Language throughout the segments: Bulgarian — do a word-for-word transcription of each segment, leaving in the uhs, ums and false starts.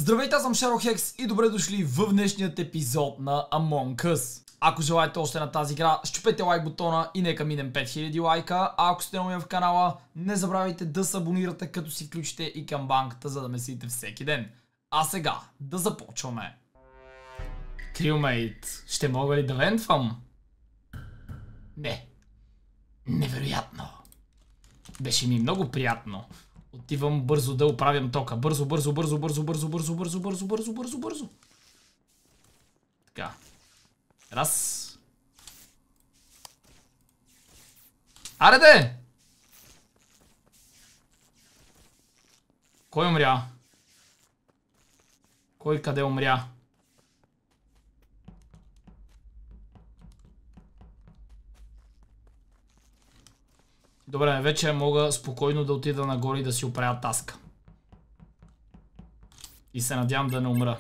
Здравейте, аз съм Шерохекс и добре дошли в днешният епизод на Among Us. Ако желаете още на тази игра, щупете лайк бутона и нека минем пет хиляди лайка. А ако сте нови в канала, не забравяйте да се абонирате, като си включите и камбанката, за да ме следите всеки ден. А сега, да започваме. Крилмейт, ще мога ли да вентвам? Не. Невероятно. Беше ми много приятно. Отивам бързо да оправям тока. Бързо, бързо, бързо, бързо, бързо, бързо, бързо, бързо, бързо, бързо, бързо. Така. Раз. Аре де! Кой умря? Кой къде умря? Добре, вече мога спокойно да отида нагоре и да си оправя таска. И се надявам да не умра.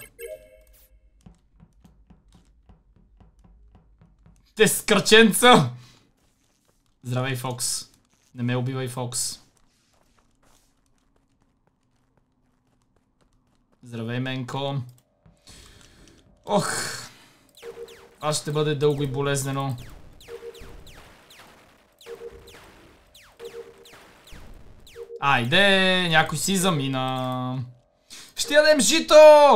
Те скръченца! Здравей, Фокс. Не ме убивай, Фокс. Здравей, Менко. Ох! Аз ще бъде дълго и болезнено. Айде, някой си замина. Ще ядем жито!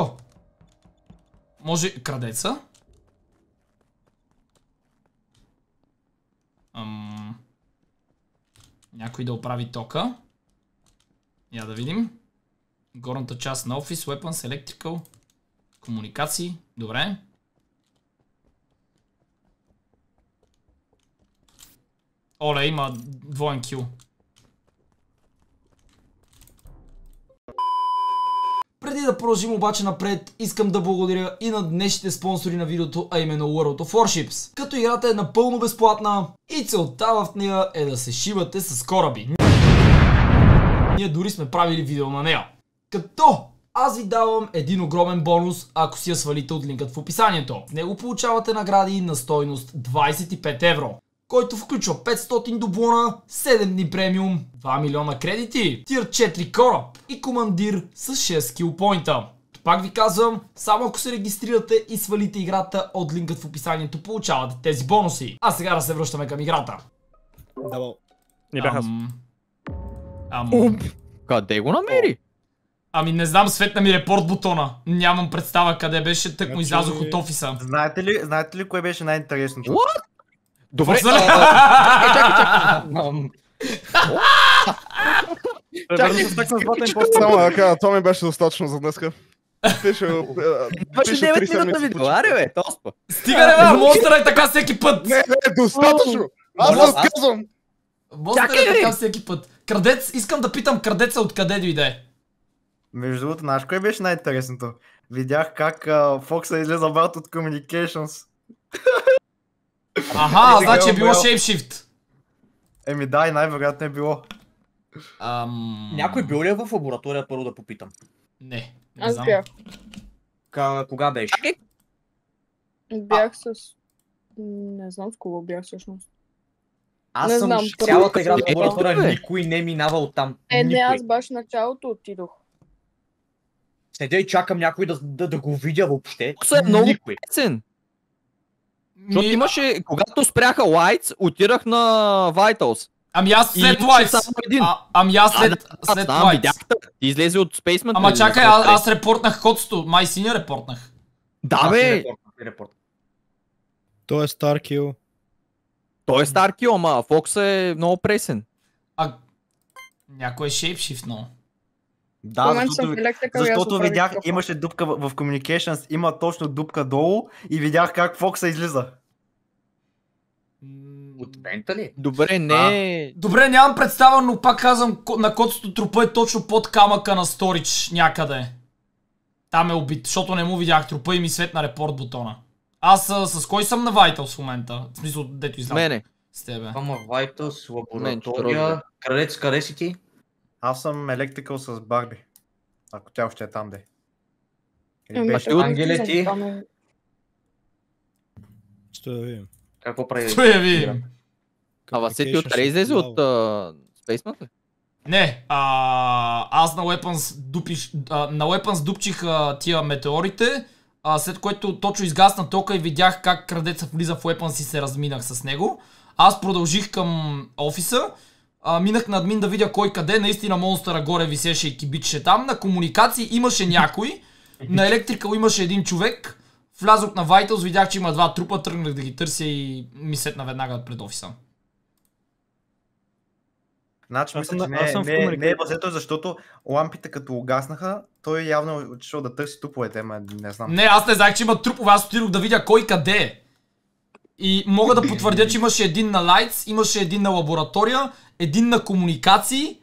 Може крадеца? Ам... Някой да оправи тока. Я да видим. Горната част на Office, Weapons, Electrical, комуникации. Добре. Оле, има двоен кил. Преди да продължим обаче напред, искам да благодаря и на днешните спонсори на видеото, а именно World of Warships. Като играта е напълно безплатна и целта в нея е да се шибате с кораби. Ние дори сме правили видео на нея. Като аз ви давам един огромен бонус, ако си я свалите от линкът в описанието. В него получавате награди на стойност двайсет и пет евро. Който включва петстотин дублона, седем дни премиум, два милиона кредити, тир четири кораб и командир с шест скил поинта. Пак ви казвам, само ако се регистрирате и свалите играта от линкът в описанието, получавате тези бонуси. А сега да се връщаме към играта. Да, не бях аз. Ам... Къде го намери? Ами не знам, светна ми репорт бутона. Нямам представа къде беше, тък му Значи... излязох от офиса. Знаете ли, знаете ли кое беше най-интересното? What? Добре, Чакай, чакай, чакай. Само да кажа, това ми беше достатъчно за днеска. Пише... Беше девет минута видео, аре бе, тоспа. Стига не бе, монстър е така всеки път. Не, не, достатъчно! Аз разказвам! Монстър е така всеки път. Крадец, искам да питам крадеца откъде дойде. Между другото, знаеш кое беше най-интересното? Видях как Фокса излезе обратно от Communications. Аха, значи е било Shapeshift. Еми да, и най-вероятно е било. Ам... Някой бил ли е в лаборатория, първо да попитам? Не, не Аз знам. бях. К- кога беше? Бях с... Не знам в кого бях всъщност. Аз не съм знам, ш- цялата първо- игра в Е, лаборатория, бе. никой не е минавал оттам. Е, не, Никой. аз баш в началото отидох. Седя и чакам някой да, да, да го видя въобще. Фокса е много Никой. песен. Защото Ми... имаше, когато спряха Lights, отирах на Vitals. Ами аз И след имаше Lights. само един. А, ами аз след, Аз след знам, Lights. видях те. Ти излезе от Spaceman. Ама нали, чакай, на а, Code аз репортнах ходството. Май синя репортнах. Да Аз бе, си репорт, аз си репорт. Той е Старкил. той е Старкил, ама Фокс е много пресен. А... Някой е Shapeshift, но... В Да, момента съм защото, в електрика и аз защото оправих видях, тока. имаше дупка в, в Communications, има точно дупка долу и видях как Фокса излиза. От вента ли? Добре, не. Добре, нямам представа, но пак казвам, ко- на котството трупа е точно под камъка на Сторич някъде. Там е убит, защото не му видях трупа и ми светна репорт бутона. Аз а, с кой съм на Vitals в момента? В смисъл, дето изнам. Мене. С тебе. Ама Vitals, Мен, че лаборатория, крадец, къде си ти? Аз съм Electrical с Барби. Ако тя още е там, де. Или Ами, беше ти от- Ангеле ти? там е- Ще да видим. Какво прави? Той я видим. А Васети откъде излезе от uh, Spaceman ли? Не, а, аз на Weapons дупиш, а, на Weapons дупчих а, тия метеорите, а, след което точно изгасна тока и видях как крадеца влиза в Weapons и се разминах с него. Аз продължих към офиса, а, минах на админ да видя кой къде, наистина монстъра горе висеше и кибичеше там. На комуникации имаше някой, на електрикал имаше един човек, влязох на Vitals, видях, че има два трупа, тръгнах да ги търся и ми сетна веднага пред офиса. Значи Аз мисля, съм че на- не, аз съм в не, не е комуникация. базето, защото лампите като угаснаха, той явно е отишъл да търси туповете, ама не знам. Не, аз не знаех, че има трупове, аз отидох да видя кой къде е. И мога да потвърдя, че имаше един на Lights, имаше един на лаборатория, един на комуникации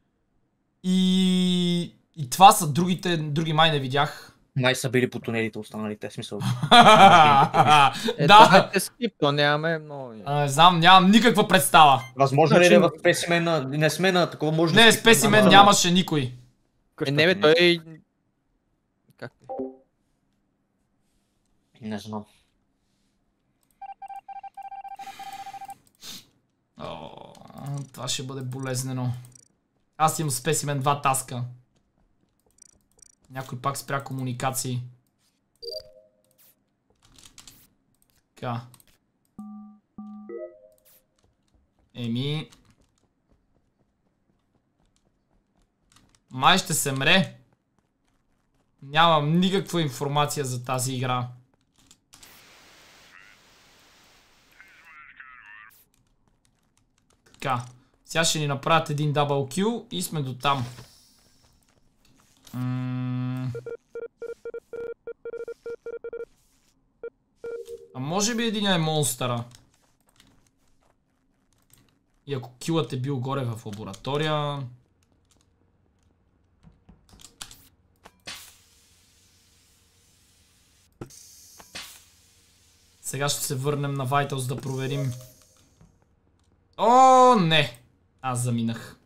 и... и това са другите, други май не видях. Май са били по тунелите останалите, смисъл. Е, Да, дайте скип, то нямаме много. а, не знам, нямам никаква представа. Възможно ли Значи- да е в спесимена, не сме на такова, може да Не, скипнем, спесимен ама- нямаше никой. Е, не бе, той... Как? Не знам. О, това ще бъде болезнено. Аз имам спесимен два таска. Някой пак спря комуникации. Така. Еми... Май ще се мре. Нямам никаква информация за тази игра. Така. Сега ще ни направят един дабъл кил и сме до там. М- А може би един е монстъра. И ако килът е бил горе в лаборатория... Сега ще се върнем на Vitals да проверим. О, не! Аз заминах.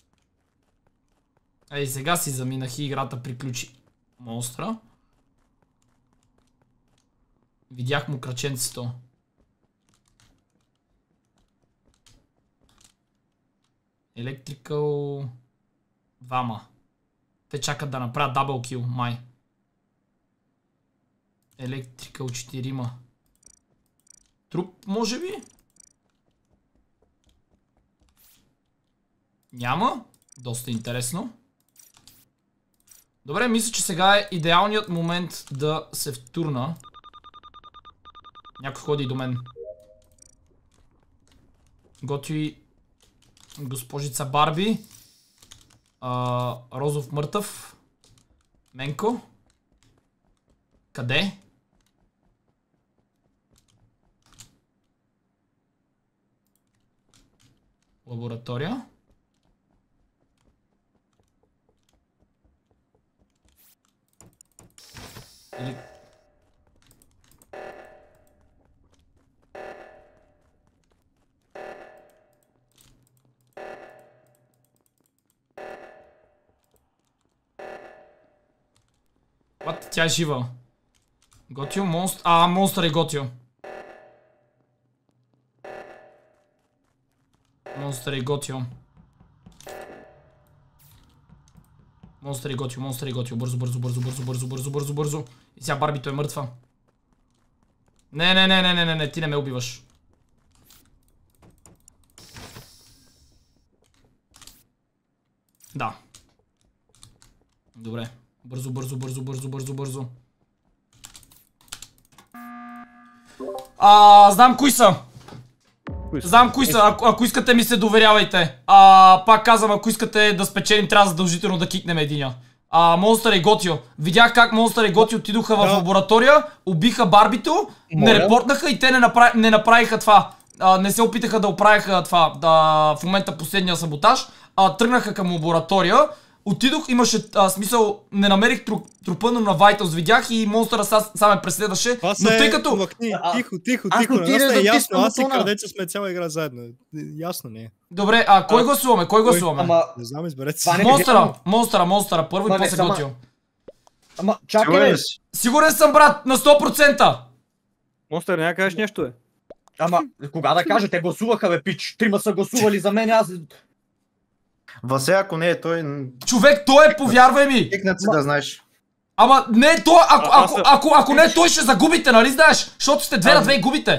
Ей, сега си заминах и играта приключи. Монстра. Видях му краченцето. Electrical... Двама. Те чакат да направят дабъл кил, май. Electrical четирима. Труп, може би? Няма. Доста интересно. Добре, мисля, че сега е идеалният момент да се втурна. Някой ходи до мен. Готви госпожица Барби. А, Розов мъртъв. Менко. Къде? Лаборатория. Или... What? Тя е жива. Готио, монстър... А, монстър е готио. Монстър е готио. Монстър е готио, монстър е готио. Бързо, бързо, бързо, бързо, бързо, бързо, бързо, бързо. И сега Барбито е мъртва. Не, не, не, не, не, не, не, ти не ме убиваш. Да. Добре. Бързо, бързо, бързо, бързо, бързо, бързо. А, знам кои са. Знам кои са, ако, ако искате ми се доверявайте. А, пак казвам, ако искате да спечелим, трябва задължително да кикнем единя. А, Монстър и Готио. Видях как Монстър и Готио отидоха в лаборатория, убиха Барбито, не репортнаха и те не, направи, не направиха това. А, не се опитаха да оправиха това, да, в момента последния саботаж. А, тръгнаха към лаборатория. Отидох, имаше а, смисъл, не намерих тру, трупа, но на Vitals видях и монстъра са, сам ме преследваше. Това Но се тъй като... махни, А, тихо, тихо, аз тихо. отида Нас да е ясно, тискам аз и бутона. крадеца сме цяла игра заедно. Ясно не е. Добре, а кой гласуваме? Кой гласуваме? Ама, Не знам, изберете Това си. не- Монстъра, монстъра, монстъра, първо Ма и не, после сама- Готио. ама, чакай, Сигурен бе. ли си? Сигурен съм, брат, на сто процента! Монстър, няма да кажеш нещо, е. Ама, кога да кажа, те гласуваха, бе, пич. Трима са гласували за мен, аз... Васе, ако не е той, Човек, той е, повярвай ми! тикнат си да знаеш. Ама не е той, ако, А, аз ако, съм- ако, ако не е той, ще загубите, нали знаеш? Защото сте две на две и губите.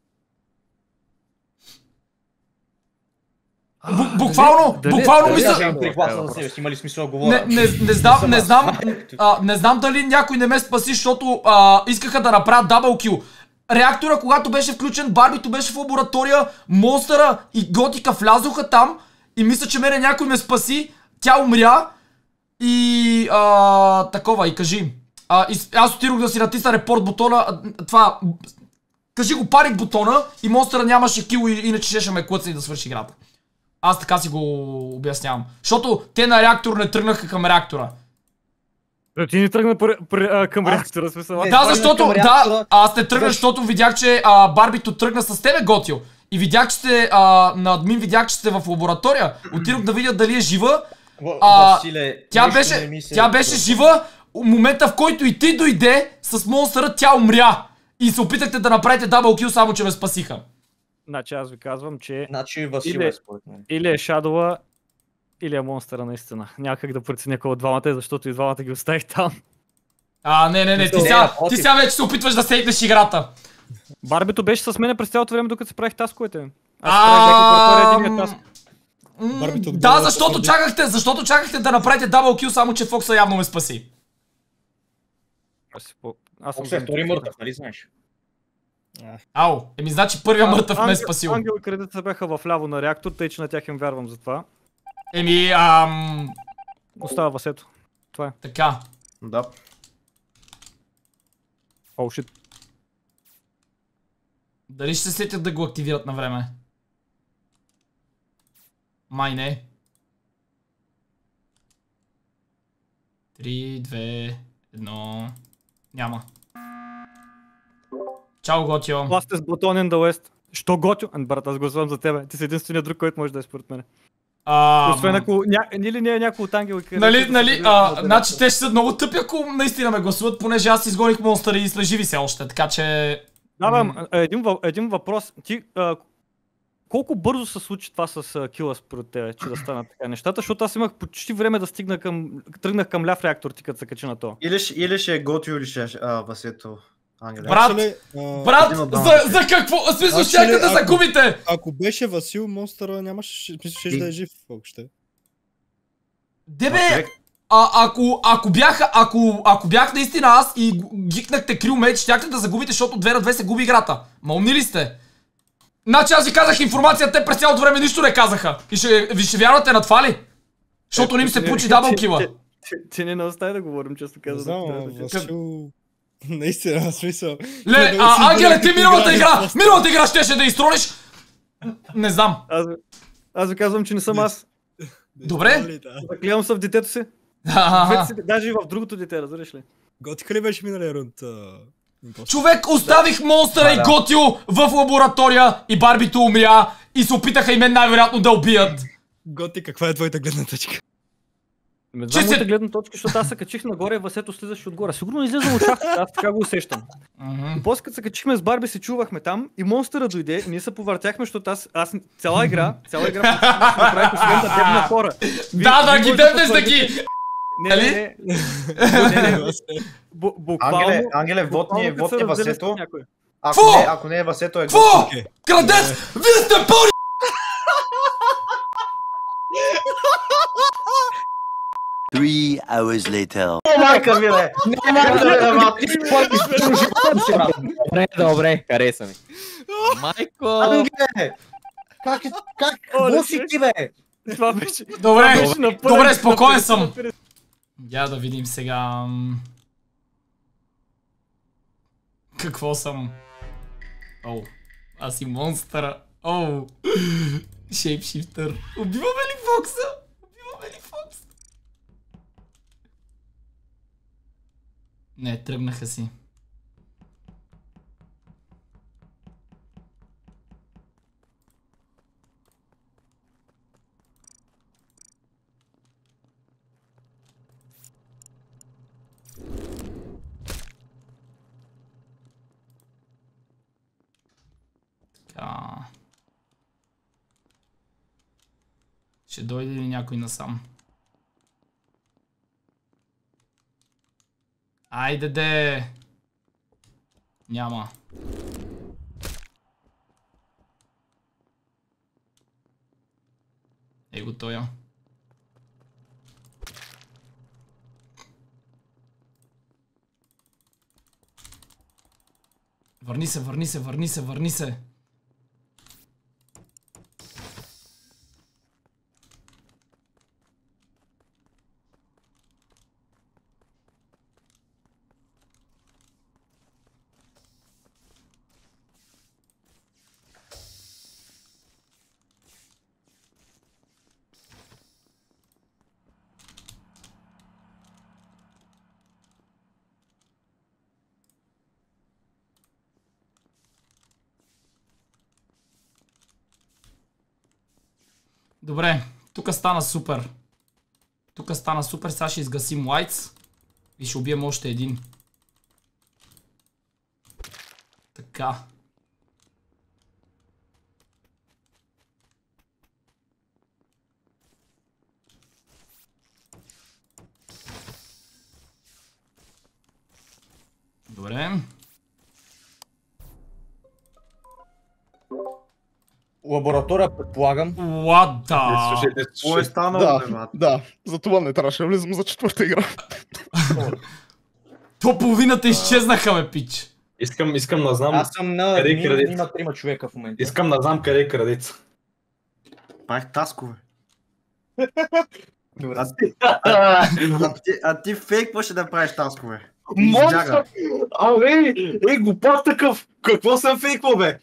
Бу- Буквално, дали- буквално дали- мисля... Даже имам три гласа за себе си, има ли смисъл да Не, говоря? не, не знам, не знам, а, не знам дали някой не ме спаси, защото а, искаха да направят дабъл кил. Реактора, когато беше включен, Барбито беше в лаборатория, Монстъра и Готика влязоха там и мисля, че мене някой ме спаси, тя умря и а, такова, и кажи. А, и, аз отидох да си натисна репорт бутона, а, това, кажи го, парик бутона и Монстъра нямаше кил, и, иначе щеше ме клъцне и да свърши играта. Аз така си го обяснявам. Защото те на реактор не тръгнаха към реактора. Бе, ти не тръгна при, при, а, към реактора, смисъл. Не, Да, тръгна защото, към да, реактора. аз те тръгнах, защото видях, че а, Барбито тръгна с тебе, Готио. И видях, че сте, а, на админ видях, че сте в лаборатория. Отидох да видя дали е жива. В- А, Василе, Тя нищо не беше, ми се тя беше случва. жива. Момента, в който и ти дойде с монстъра, тя умря. И се опитахте да направите дабъл кил, само че ме спасиха. Значи аз ви казвам, че Значи Васил Или- е според мен. или е Шадова, или е монстъра наистина. Няма как да преценя кой от двамата е, защото и двамата ги оставих там. А, не, не, не, ти Не, сега, напротив. ти сега вече се опитваш да сейкнеш играта. Барбито беше с мен през цялото време, докато се правих тасковете. Аз А, правих лаборатория единия таск. М, Барбито Да, отгоре защото твърди. чакахте, защото чакахте да направите дабъл кил, само че Фокса явно ме спаси. Аз си по- Аз съм Фокс е втори мъртъв, нали знаеш? Ау, еми значи първия мъртъв ме е Ангел- спасил. Ангел и кредита бяха в ляво на реактор, тъй че на тях им вярвам за това. Еми, ам... Остава Васето. Това е. Така. Да. О, шит. Дали ще се сетят да го активират на време? Май не. Три, две, едно... Няма. Чао, Готио. Ласт е с Бутонен да Уест. Що Готио? Ан, брат, аз гласувам за тебе. Ти си единственият друг, който може да е според мен. А, Освен ако ня... или не е някой от Ангел и кредита. Нали, да се нали, държи а, на значи те ще са много тъпи, ако наистина ме гласуват, понеже аз изгоних монстъра и сме живи все още, така че... Да, бе, М. м, един, въ- един въпрос. Ти, а, колко бързо се случи това с а, кила според тебе, че да станат така нещата, защото аз имах почти време да стигна към... Тръгнах към ляв реактор, ти като се качи на то. Или, ще- или ще е Готио, или ще е а, Васето. Ангеле. Брат, Actually, а, Брат, един от двамата. за, за какво? В смисъл, Аз щяхте ще- да ако- загубите! Ако беше Васил, монстъра нямаше, мисля, ще И- да е жив въобще. Дебе, Ма, човек, а, ако, ако бях, ако, ако бях наистина аз и г- гикнахте крил меч, щяхте да загубите, защото две на две се губи играта. Ма умни ли сте? Значи аз ви казах информация, те през цялото време нищо не казаха. И ще, ви ще вярвате на това ли? Защото не им се получи дабъл кила. Ти не остави да говорим, често Не казвам. знам, трябва а, да кажа. Васил... Наистина, в смисъл. Ле, Не, а, си Ангеле, играли- ти миналата играли игра, просто. миналата игра щеше да изтрониш? Не знам. Аз, ви- аз ви казвам, че не съм аз. Добре. Нали, да. Заклевам се в детето си. Двете Ха-ха-ха. си, даже и в другото дете, разбираш ли? Готика ли беше миналия рунд? а, импостър? Човек, оставих монстъра и Да. Готио в лаборатория и Барбито умря и се опитаха и мен най-вероятно да убият. Готи, каква е твоята гледна точка? Не Че знам се- моята гледна точка, защото аз се качих нагоре, Васето слизаше отгоре. Сигурно излизам от шахтата, аз така го усещам. Мгм. И после като се качихме с Барби, се чувахме там и монстъра дойде, ние се повъртяхме, защото аз, аз цяла игра, цяла игра почти нищо не направих, освен да дебна хора. Вие- Да, да, вие ги може дебнеш да потвърдите- ги... Не, Нали? не, не, не, не, бу- буквално... Ангеле, Ангеле, вот ни, буквално вот като ни се разделя с Васето. някой. Ако Фу! не, ако не е Васето, е Какво? Готио. Окей. Крадец! Вие сте пълни! Three hours later. О, майка ми, бе! Добре, добре, хареса ми. Майко! Ангеле! Как е, как, Оле, какво си човек. ти, бе? Това беше... Добре, беше на пълен- добре, спокоен на съм. пълен- Я да видим сега... м. Какво съм? Оу, аз и монстъра. Оу, шейпшифтър. Убиваме ли Фокса? Убиваме ли Фокса? Не, тръгнаха си. Така. Ще дойде ли някой насам? Айде де! Няма. Ей го тоя. Върни се, върни се, върни се, върни се. Добре, тук стана супер. Тук стана супер, сега ще изгасим лайтс и ще убием още един. Така. Добре. Лаборатория, предполагам. Лада! Слушайте, Какво е станало, да, бе, брат? да, за това не трябваше да влизам за четвърта игра. То половината изчезнаха, бе, пич. Искам, искам да знам Аз съм на къде е админ, крадец. има трима човека в момента. Искам да знам къде е крадец. Правих таскове. А ти, а, а, ти, а ти фейкваше да правиш таскове. Монстър! Абе, ей, глупак такъв! Какво съм фейквал, бе?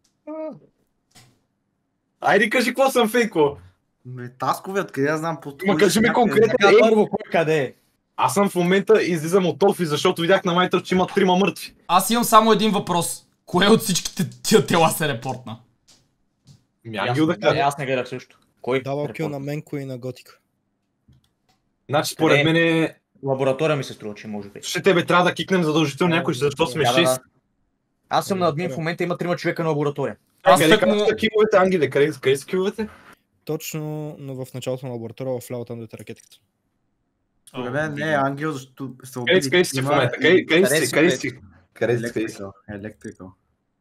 Айде кажи какво съм фейквал. Бе, таскове, откъде я знам по Ма кажи ми конкретно. Така, Ей, първо, кой къде е? аз съм в момента излизам от офис, защото видях на майтър, че има трима мъртви. Аз имам само един въпрос. Кое от всичките тия тела се репортна? Ми Ангел да Да, кажа. аз не гледах също. Кой? Дава кил репорт? на Менко и на Готика. Значи, според Къде? мен е... Лаборатория ми се струва, че може би. Ще тебе трябва да кикнем задължително някой, защото сме Да, да, шест. да. Аз съм на админ в момента, има трима човека на лаборатория. Аз Къде тък му... къде са киловете, Ангеле? Къде къде са киловете? Точно но в началото на лаборатория, в ляво там дете ракетката. Според мен не е ангел, защото се Къде убили. си, къде си в трима момента? и- Къде къде Къде си, си, къде къде си? Къде си, къде си? Електрикал. Електрикал.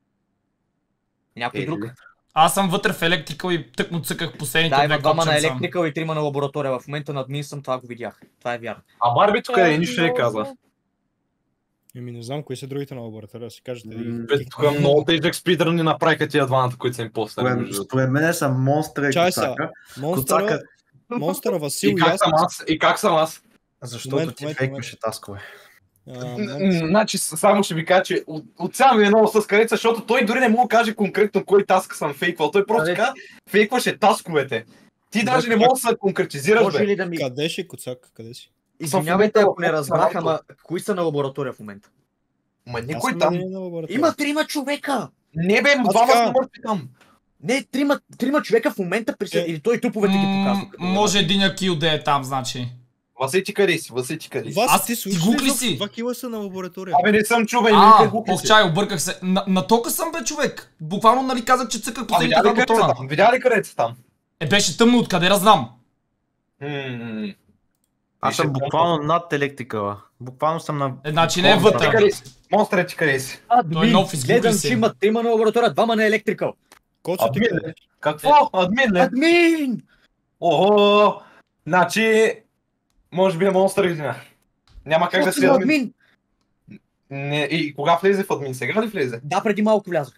Някой Е, друг? Аз съм вътре в електрикал и тък му цъках последните Да, има две двама на копченца. електрикал и трима на лаборатория. В момента на админ съм, това го видях. Това е вярно. А Барбито къде е? Нищо не каза. Еми не знам кои са другите на лаборатория, да си кажете. да ги М, Бе, кикнем. тук много тежък спидър ни направиха тия двамата, които са им постали. Според, според мен са монстра и Чай са. Коцака. Монстъра, Коцака, монстъра, Васил И и как аз. съм аз? И как съм аз? защото Момент, ти момент, фейкваше таскове. а, М, момент. Значи, с- само ще ви кажа, че от, отсявам ми е много с къдеца, защото той дори не мога да каже конкретно кой таск съм фейквал. Той просто Къде? така фейкваше тасковете. Ти даже не можеш да се конкретизираш, Може бе. ли да ми... Къде ще Коцак? Къде си? Извинявайте, ако не Съм в разбрах, момента- ама кои са на лаборатория в момента? Ма Аз никой съм там. на лаборатория. Има трима човека! Не бе, Аз двама така- са мъртви там. Не, трима, трима човека в момента присъ... Е. Или той труповете ги М, показва. Може един кил да е там, значи. Васети къде си? Васети къде си? Вас, Аз- ти ти слушаш гугли ли си? Два кила са на лаборатория. Абе, не съм чувен, А, никой го овчай, обърках се. На, на тока съм, бе, човек. Буквално, нали, казах, че цъках А последните видя ли два къде са бутона. там? Видя ли къде са там? Е, беше тъмно, откъде разнам? М, Аз съм Пише буквално над електрикала. Буквално съм на... Е, значи не е Монстър. Ти вътре. къде си? Монстър, ти къде си? Той е нов, изгуби Гледам, се. че има трима на лаборатория, двама на електрикал. Коцо ти Админ, къде? ли? Какво? Админ ли? Админ! Охо! Значи, може би е монстър или не. Няма как да Какво си на админ. админ? Не, и кога влезе в админ? Сега ли влезе? Да, преди малко влязах.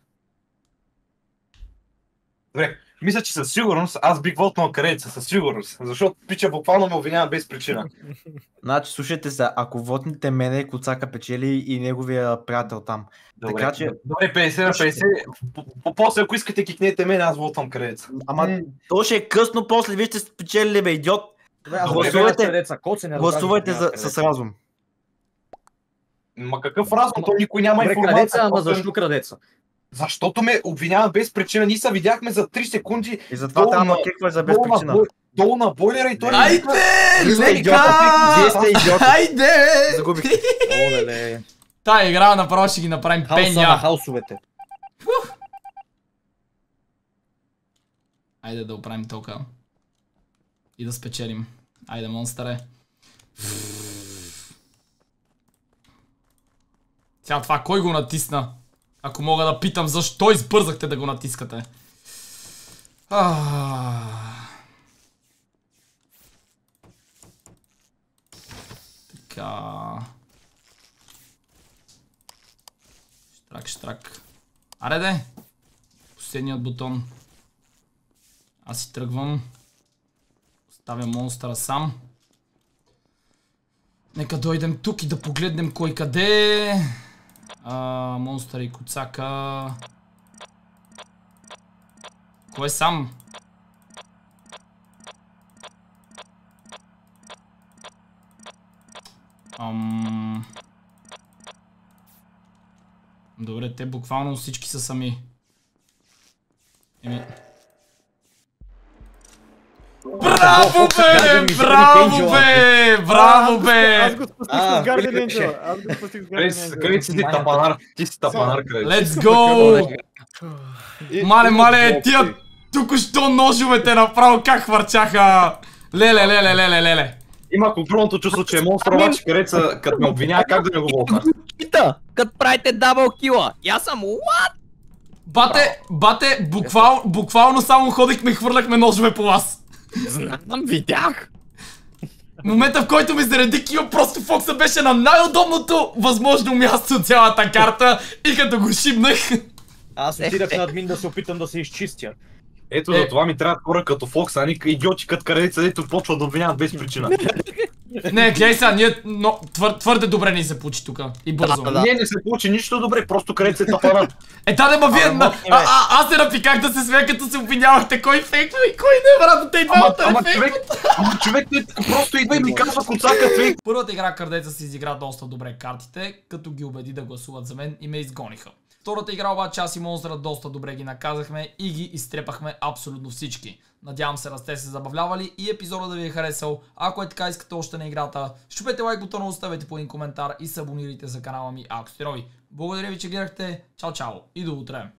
Добре, мисля, че със сигурност аз бих вотнал кареца, със сигурност. Защото пича буквално ме обвинява без причина. Значи, слушайте се, ако вотните мене, Коцака печели и неговия приятел там. Добре, Така че- добре петдесет на петдесет. По- по- После, ако искате, кикнете мен, аз вотвам кареца. Ама, М. то ще е късно после, вие сте спечелили, бе, идиот. Добре, аз Гласувайте- гледам деца, код се не Гласувайте разбрах, за, няма с разум. Ма какъв разум? То никой няма Добре, информация. крадеца, ама Просто- защо крадеца? Защото ме обвинява без причина. Ние се видяхме за три секунди И затова долу трябва да на- кекваш за без долу на, причина. бой- долу на бойлера и той... Айде! Вие сте Лека! идиоти, вие сте идиоти. Айде! Загубихте. Олеле. Тая игра направо ще ги направим Хаоса на пеня. хаосовете. Айде да оправим тока. и да спечелим. Айде, монстъре. Сега това кой го натисна? Ако мога да питам защо избързахте да го натискате. Така. Штрак, штрак. Аре де! Последният бутон. Аз си тръгвам. Оставя монстъра сам. Нека дойдем тук и да погледнем кой къде. А, монстър и Куцака. Кой е сам? Ам... Добре, те буквално всички са сами. Еми... Браво бе! Браво бе! Браво бе! Аз го спустих с Guardian Angel. Аз го спустих с Guardian Angel. Крейци си тапанар, ти си тапанар, Крейци. Let's go! Мале, мале, тия току-що ножовете направо как хвърчаха! Леле, леле, леле, леле! Има контролното чувство, че е монстър, обаче Крейца, като ме обвинява, как да не го волка. Пита, като правите дабъл кила. И аз съм what? Бате, бате, буквал, буквално само ходихме и хвърляхме ножове по вас. Знам, видях. Момента, в който ми зареди кила, просто Фокса беше на най-удобното възможно място от цялата карта и като го шибнах. Аз отидах на админ да се опитам да се изчистя. Ето за това ми трябва хора като Фокс, а не идиоти като Крейца, дето почват да обвиняват без причина. Не, гледай сега, ние но, твър, твърде добре ни се получи тука и бързо. Да, да. Не, не се получи нищо добре, просто Крейца е тапанар. Е, да, ма вие, а, а, аз се напиках да се смея, като се обвинявахте кой фейква и кой не, брат, те и двамата Ама не човек, фейкват. ама човек просто идва и ми казва Куцака фейк. Първата игра Кърдеца си изигра доста добре картите, като ги убеди да гласуват за мен и ме изгониха. Втората игра обаче аз и монстъра доста добре ги наказахме и ги изтрепахме абсолютно всички. Надявам се да сте се забавлявали и епизода да ви е харесал. Ако е така искате още на играта, щупете лайк бутона, оставете по един коментар и се абонирайте за канала ми, ако сте нови. Благодаря ви, че гледахте. Чао, чао и до утре.